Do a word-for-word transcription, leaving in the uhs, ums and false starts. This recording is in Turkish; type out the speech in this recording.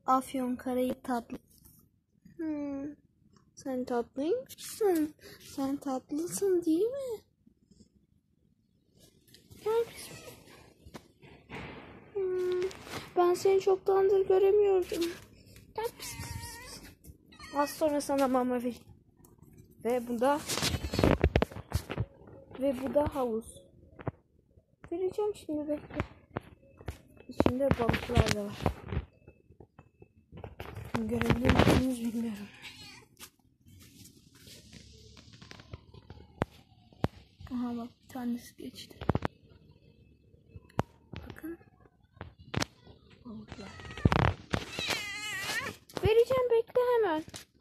Afyonkarahisar tatlı. Hmm. Sen tatlıymışsın. Sen tatlısın değil mi? Gel biz. Hmm. Ben seni çoktandır göremiyordum. Gel pis pis pis. Az sonra sana mama vereyim. Ve bu da ve bu da havuz. Vereceğim şimdi, bekle. İçinde balıklar da var. Görebilir misiniz bilmiyorum. Aha bak, bir tanesi geçti. Bakın. Balıklar. Vereceğim, bekle hemen.